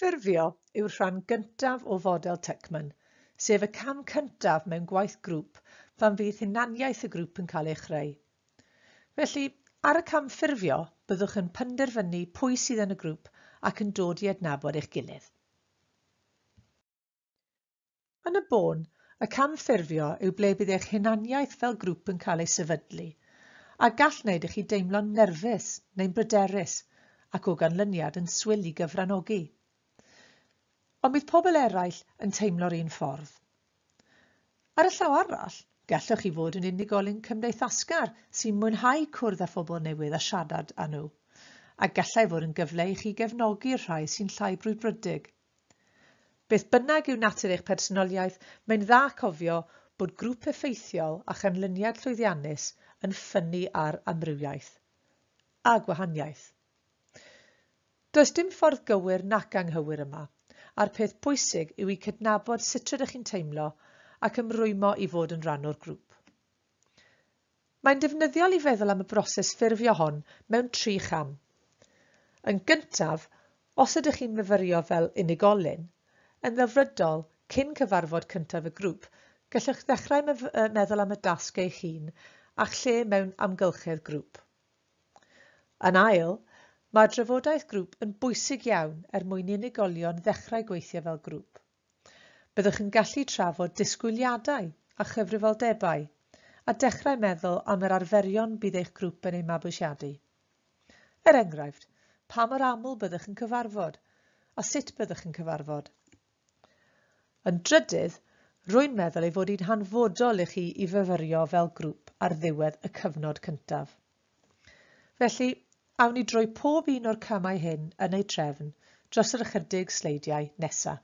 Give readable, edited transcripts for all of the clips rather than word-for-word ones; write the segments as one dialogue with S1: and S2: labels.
S1: Ffurfio yw'r rhan gyntaf o fodel Tycman, sef y cam cyntaf mewn gwaith grŵp pan fydd hunaniaeth y grŵp yn cael ei chreu. Felly, ar y cam ffurfio, byddwch yn penderfynu pwy sydd yn y grŵp ac yn dod i adnabod eich gilydd. Yn y bôn, y cam ffurfio yw ble bydd eich hunaniaeth fel grŵp yn cael ei sefydlu, a gall wneud i chi deimlo'n nerfus neu'n bryderus ac o ganlyniad yn swil i gyfranogi. Ond bydd pobl eraill yn teimlo'r un ffordd. Ar y llaw arall, gallwch chi fod yn unigolyn cymdeithasgar sy'n mwynhau cwrdd â phobl newydd a siarad â nhw, a gallai fod yn gyfle i chi gefnogi'r rhai sy'n llai brwdfrydig. Beth bynnag yw natur eich personoliaeth, mae'n dda cofio bod grŵp effeithiol a chanlyniad llwyddiannus yn ffynnu ar amrywiaeth a gwahaniaeth. Does dim ffordd gywir nac anghywir yma, a'r peth pwysig yw i cydnabod sut rydych chi'n teimlo ac ymrwymo i fod yn rhan o'r grŵp. Mae'n defnyddiol i feddwl am y broses ffurfio hon mewn 3 cham. Yn gyntaf, os ydych chi'n myfyrio fel unigolyn, yn ddelfrydol cyn cyfarfod cyntaf y grŵp, gallwch ddechrau meddwl am y dasg eich hun a'ch lle mewn amgylchedd grŵp. Yn ail, mae drafodaeth grŵp yn bwysig iawn mwyn i unigolion ddechrau gweithio fel grŵp. Byddwch yn gallu trafod disgwyliadau a chyfrifoldebau a dechrau meddwl am yr arferion bydd eich grŵp yn ei mabwysiadu. Enghraifft, pa mor aml byddwch yn cyfarfod a sut byddwch yn cyfarfod. Yn drydydd, rwy'n meddwl ei fod hi'n hanfodol i chi i fyfyrio fel grŵp ar ddiwedd y cyfnod cyntaf. Felly, awn ni drwy pob un o'r camau hyn yn ei trefn dros yr ychydig sleidiau nesaf.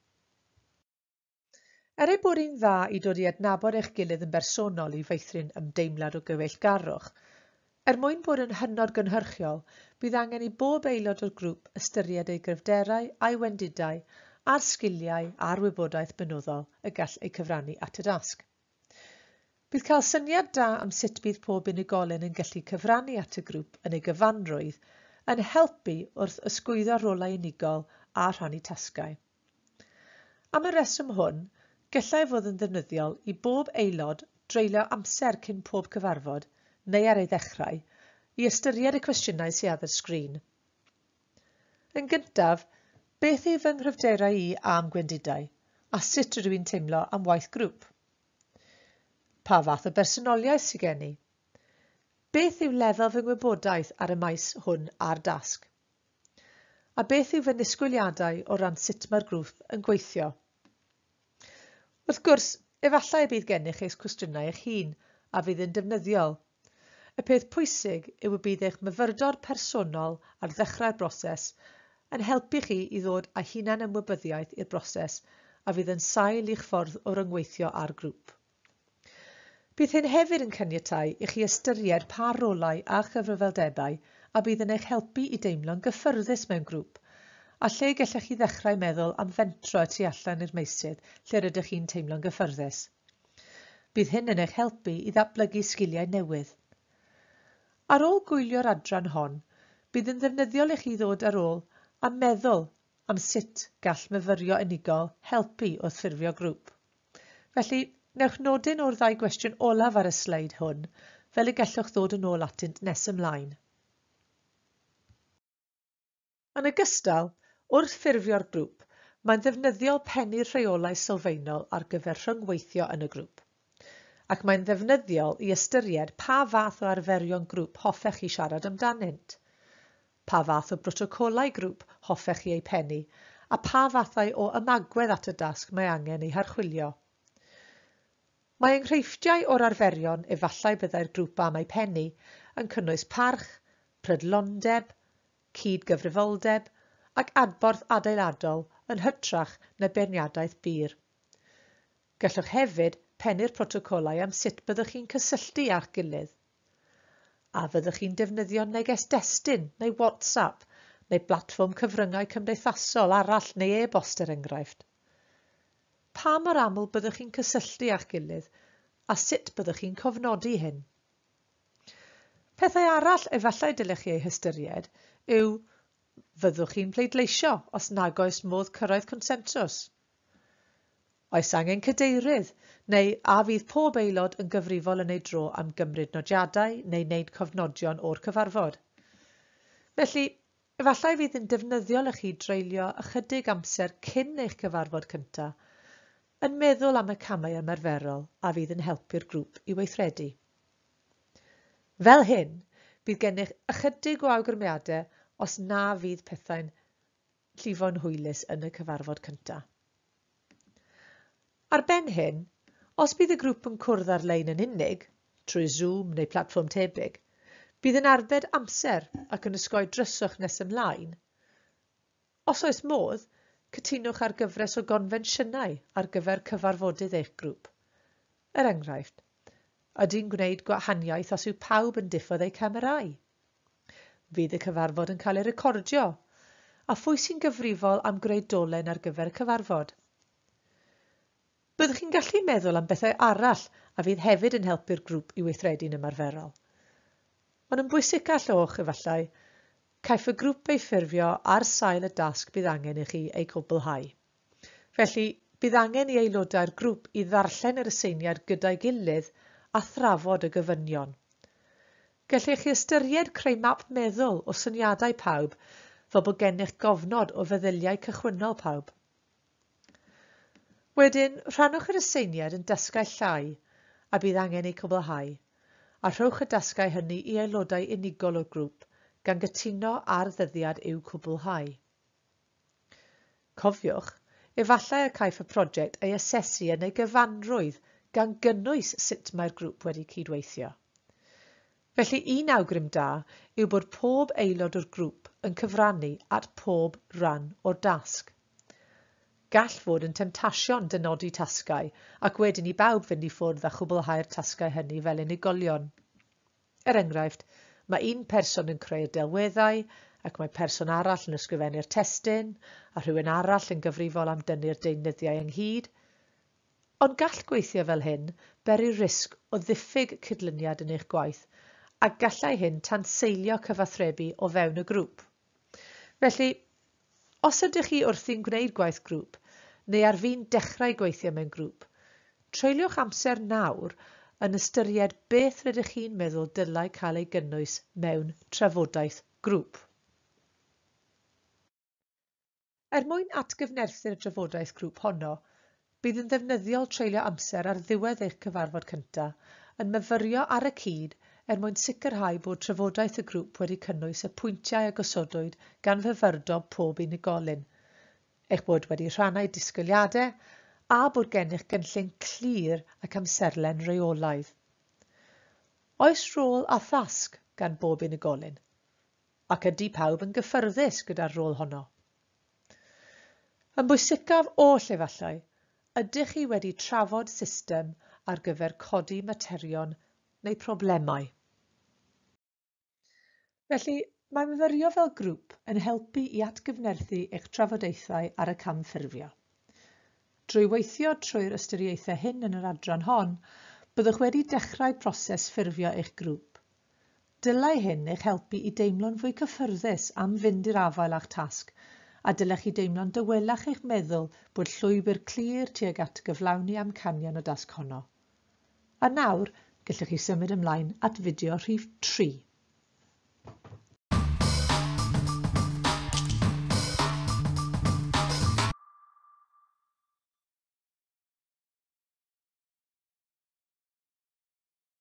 S1: Er ei bod hi'n dda i dod i adnabod eich gilydd yn bersonol i feithrin ymdeimlad o gyfeillgarwch, mwyn bod yn hynod gynhyrchiol, bydd angen i bob aelod o'r grŵp ystyried ei gryfderau a'i wendidau a'r sgiliau a'r wybodaeth benyddol y gall ei cyfrannu at y dasg. Bydd cael syniad da am sut bydd pob unigolyn yn gallu cyfrannu at y grŵp yn ei gyfanrwydd yn helpu wrth ysgwyddo rolau unigol a rhannu tasgau. Am y reswm hwn, gallai fod yn ddefnyddiol i bob aelod dreulio amser cyn pob cyfarfod, neu ar ei ddechrau, i ystyried y cwestiynau sydd ar y sgrin. Yn gyntaf, beth yw fy nghyfderau i am gwendidau, a sut rydw i'n teimlo am waith grŵp? Pa fath o bersonoliaeth sydd gen i? Beth yw lefel fy ngwybodaeth ar y maes hwn a'r dasg? A beth yw fy disgwyliadau o ran sut mae'r grŵp yn gweithio? Wrth gwrs, efallai y bydd gennych eich cwestiynau eich hun a fydd yn defnyddiol. Y peth pwysig yw y bydd eich myfyrdod personol ar ddechrau'r broses yn helpu chi i ddod â hunan ymwybyddiaeth i'r broses a fydd yn sail i'ch ffordd o ryngweithio â'r grŵp. Bydd hyn hefyd yn caniatáu i chi ystyried pa rolau a chyfrifoldebau a bydd yn eich helpu i deimlo'n gyffyrddus mewn grŵp, a lle gallech chi ddechrau meddwl am fentro tu allan i'r meysydd lle rydych chi'n teimlo'n gyffyrddus. Bydd hyn yn eich helpu i ddatblygu sgiliau newydd. Ar ôl gwylio'r adran hon, bydd yn ddefnyddiol i chi ddod ar ôl a meddwl am sut gall myfyrio unigol helpu wrth ffurfio grŵp. Felly, newch nodyn o'r 2 gwestiwn olaf ar y sleid hwn, fel y gallwch ddod yn ôl atynt nes ymlaen. Yn ogystal, wrth ffurfio'r grŵp, mae'n ddefnyddiol pennu'r rheolau sylfaenol ar gyfer rhyngweithio yn y grŵp, ac mae'n ddefnyddiol i ystyried pa fath o arferion grŵp hoffech chi siarad amdanynt, pa fath o brotocolau grŵp hoffech chi eu pennu, a pa fathau o ymagwedd at y dasg mae angen eu harchwilio. Mae enghreifftiau o'r arferion efallai byddai'r grŵp am eu pennu yn cynnwys parch, prydlondeb, cydgyfrifoldeb ac adborth adeiladol yn hytrach na beirniadaeth byr. Gallwch hefyd pennu'r protocolau am sut byddwch chi'n cysylltu â'ch gilydd. A fyddwch chi'n defnyddio neges destun neu WhatsApp neu blatfform cyfryngau cymdeithasol arall neu e-bost enghraifft. Pa mor aml byddwch chi'n cysylltu â'ch gilydd a sut byddwch chi'n cofnodi hyn? Pethau arall efallai dylech chi eu hystyried yw fyddwch chi'n pleidleisio os nag oes modd cyrraedd consensws? Oes angen cadeirydd, neu a fydd pob aelod yn gyfrifol yn ei dro am gymryd nodiadau neu wneud cofnodion o'r cyfarfod? Felly, efallai fydd yn defnyddiol i chi dreulio ychydig amser cyn eich cyfarfod cyntaf, yn meddwl am y camau ymarferol a fydd yn helpu'r grŵp i weithredu. Fel hyn, bydd gennych ychydig o awgrymiadau os na fydd pethau'n llifo'n hwylus yn y cyfarfod cyntaf. Ar ben hyn, os bydd y grŵp yn cwrdd ar-lein yn unig, trwy Zoom neu platfform tebyg, bydd yn arbed amser ac yn osgoi dryswch nes ymlaen. Os oes modd, cytunwch ar gyfres o gonfensiynau ar gyfer cyfarfodydd eich grŵp. Enghraifft, ydy'n gwneud gwahaniaeth os yw pawb yn diffodd eu camerâu? Fydd y cyfarfod yn cael ei recordio, a phwy sy'n gyfrifol am greu dolen ar gyfer y cyfarfod? Byddwch chi'n gallu meddwl am bethau arall a fydd hefyd yn helpu'r grŵp i weithredu'n ymarferol. Ond yn bwysicach efallai, caiff y grŵp ei ffurfio ar sail y dasg bydd angen i chi ei cwblhau. Felly, bydd angen i aelodau'r grŵp i ddarllen yr aseiniad gyda'i gilydd a thrafod y gofynion. Gallech chi ystyried creu map meddwl o syniadau pawb fel bod gennych gofnod o feddyliau cychwynnol pawb. Wedyn, rhannwch yr aseiniad yn dysgau llai a bydd angen ei cwblhau, a rhowch y dysgau hynny i aelodau unigol o'r grŵp gan gytuno ar ddyddiad i'w cwblhau. Cofiwch, efallai y caiff y prosiect ei asesu yn ei gyfanrwydd gan gynnwys sut mae'r grŵp wedi cydweithio. Felly un awgrym da yw bod pob aelod o'r grŵp yn cyfrannu at pob rhan o'r dasg. Gall fod yn temtasiwn dynodi tasgau ac wedyn i bawb fynd i ffwrdd a chwblhau'r tasgau hynny fel unigolion. Enghraifft, mae un person yn creu delweddau ac mae person arall yn ysgrifennu'r testun a rhywun arall yn gyfrifol am dynnu'r deunyddiau ynghyd. Ond gall gweithio fel hyn beru risg o ddiffyg cydlyniad yn eich gwaith a gallai hyn tanseilio cyfathrebu o fewn y grŵp. Felly, os ydych chi wrthi'n gwneud gwaith grŵp, neu ar fin dechrau gweithio mewn grŵp, treuliwch amser nawr yn ystyried beth rydych chi'n meddwl dylai cael ei gynnwys mewn trafodaeth grŵp. Mwyn atgyfnerthu'r trafodaeth grŵp honno, bydd yn ddefnyddiol treulio amser ar ddiwedd eich cyfarfod cyntaf yn myfyrio ar y cyd mwyn sicrhau bod trafodaeth y grŵp wedi cynnwys y pwyntiau a gosodwyd gan fyfyrdod pob unigolyn, eich bod wedi rhannau disgwyliadau a bod gennych gynllun clir ac amserlen reolaidd. Oes rôl a thasg gan bob unigolyn, ac ydy pawb yn gyffyrddus gyda'r rôl honno. Yn bwysicaf oll efallai, ydych chi wedi trafod system ar gyfer codi materion neu problemau. Felly, mae myfyrio fel grŵp yn helpu i atgyfnerthu eich trafodaethau ar y cam ffurfio. Drwy weithio trwy'r ystyriaethau hyn yn yr adran hon, byddwch wedi dechrau proses ffurfio eich grŵp. Dylai hyn eich helpu i deimlo'n fwy cyffyrddus am fynd i'r afael a'ch tasg, a dylech chi deimlo'n dywelach eich meddwl bod llwybr clir tuag at gyflawni amcanion o dasg honno. A nawr, gallwch chi symud ymlaen at fideo rhif 3.